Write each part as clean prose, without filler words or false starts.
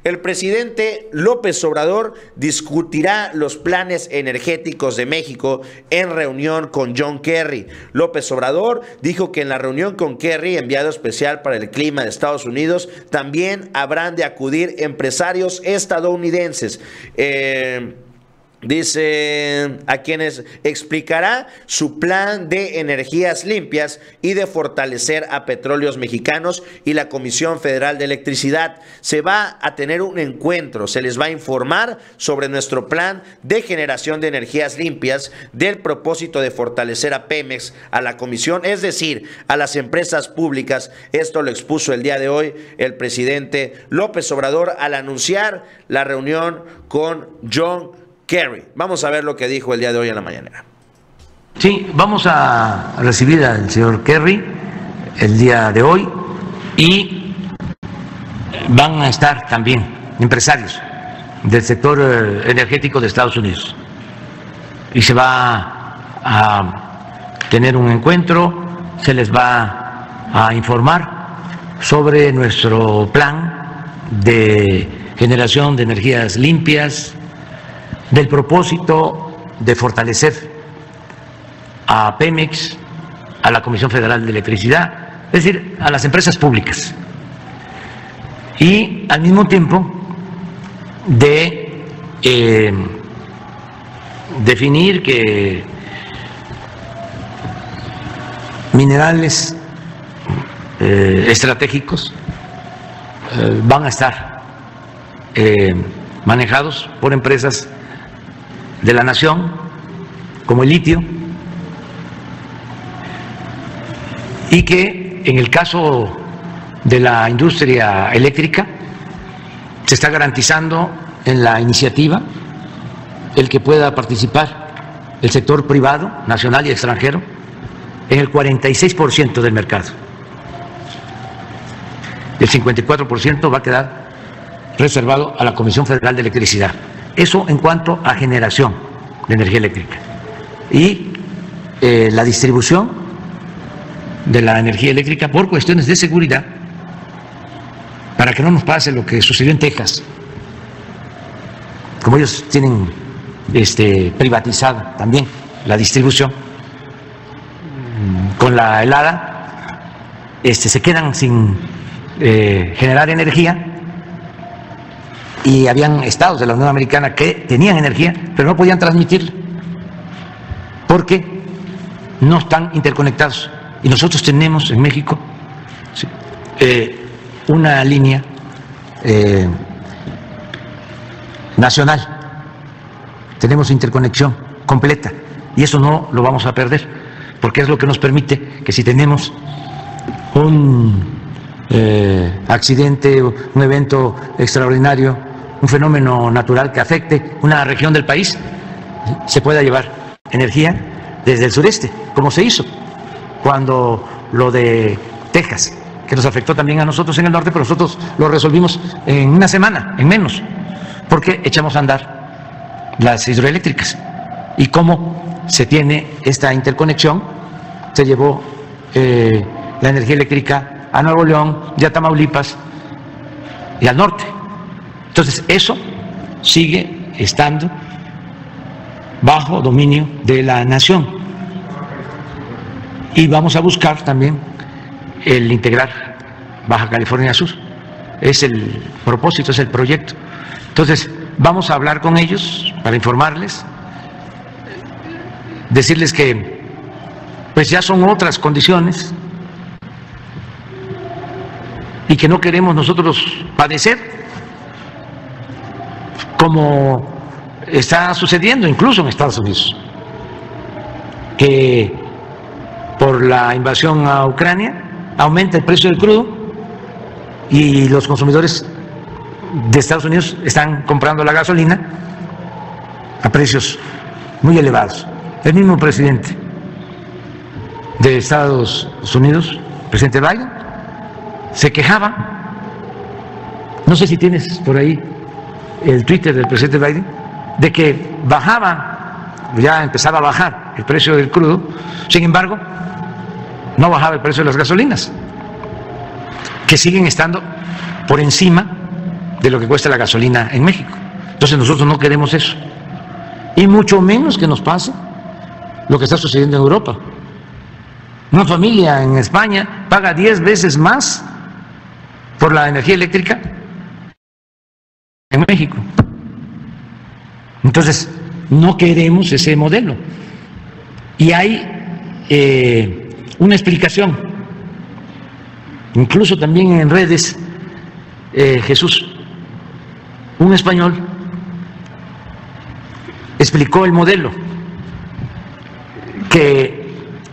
El presidente López Obrador discutirá los planes energéticos de México en reunión con John Kerry. López Obrador dijo que en la reunión con Kerry, enviado especial para el clima de Estados Unidos, también habrán de acudir empresarios estadounidenses. Dice a quienes explicará su plan de energías limpias y de fortalecer a Petróleos Mexicanos y la Comisión Federal de Electricidad. Se va a tener un encuentro, se les va a informar sobre nuestro plan de generación de energías limpias, del propósito de fortalecer a Pemex, a la Comisión, es decir, a las empresas públicas. Esto lo expuso el día de hoy el presidente López Obrador al anunciar la reunión con John Kerry. Vamos a ver lo que dijo el día de hoy en la mañanera. Sí, vamos a recibir al señor Kerry el día de hoy y van a estar también empresarios del sector energético de Estados Unidos. Y se va a tener un encuentro, se les va a informar sobre nuestro plan de generación de energías limpias, del propósito de fortalecer a Pemex, a la Comisión Federal de Electricidad, es decir, a las empresas públicas. Y al mismo tiempo de definir que minerales estratégicos van a estar manejados por empresas de la nación, como el litio, y que en el caso de la industria eléctrica se está garantizando en la iniciativa el que pueda participar el sector privado, nacional y extranjero, en el 46% del mercado. El 54% va a quedar reservado a la Comisión Federal de Electricidad. Eso en cuanto a generación de energía eléctrica. Y la distribución de la energía eléctrica por cuestiones de seguridad, para que no nos pase lo que sucedió en Texas. Como ellos tienen privatizada también la distribución, con la helada se quedan sin generar energía. Y habían estados de la Unión Americana que tenían energía, pero no podían transmitirla porque no están interconectados. Y nosotros tenemos en México una línea nacional, tenemos interconexión completa y eso no lo vamos a perder, porque es lo que nos permite que si tenemos un accidente, un evento extraordinario, un fenómeno natural que afecte una región del país, se pueda llevar energía desde el sureste, como se hizo cuando lo de Texas, que nos afectó también a nosotros en el norte, pero nosotros lo resolvimos en una semana, en menos, porque echamos a andar las hidroeléctricas. Y como se tiene esta interconexión, se llevó la energía eléctrica a Nuevo León y a Tamaulipas y al norte. Entonces, eso sigue estando bajo dominio de la nación. Y vamos a buscar también el integrar Baja California Sur. Es el propósito, es el proyecto. Entonces, vamos a hablar con ellos para informarles, decirles que pues ya son otras condiciones y que no queremos nosotros padecer como está sucediendo incluso en Estados Unidos, que por la invasión a Ucrania aumenta el precio del crudo y los consumidores de Estados Unidos están comprando la gasolina a precios muy elevados. El mismo presidente de Estados Unidos, el presidente Biden, se quejaba, no sé si tienes por ahí el Twitter del presidente Biden, de que bajaba, ya empezaba a bajar el precio del crudo, sin embargo, no bajaba el precio de las gasolinas, que siguen estando por encima de lo que cuesta la gasolina en México. Entonces nosotros no queremos eso. Y mucho menos que nos pase lo que está sucediendo en Europa. Una familia en España paga 10 veces más por la energía eléctrica en México. Entonces, no queremos ese modelo. Y hay una explicación, incluso también en redes, Jesús, un español, explicó el modelo que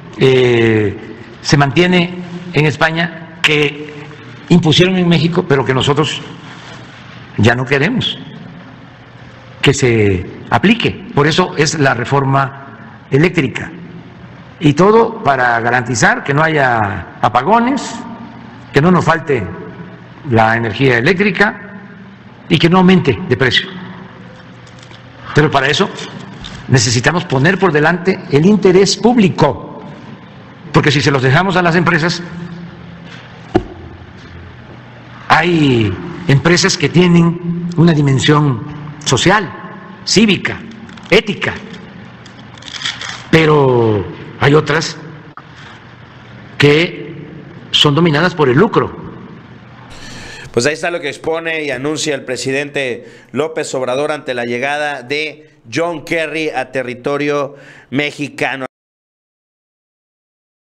se mantiene en España, que impusieron en México, pero que nosotros ya no queremos que se aplique. Por eso es la reforma eléctrica. Y todo para garantizar que no haya apagones, que no nos falte la energía eléctrica y que no aumente de precio. Pero para eso necesitamos poner por delante el interés público, porque si se los dejamos a las empresas, hay empresas que tienen una dimensión social, cívica, ética, pero hay otras que son dominadas por el lucro. Pues ahí está lo que expone y anuncia el presidente López Obrador ante la llegada de John Kerry a territorio mexicano.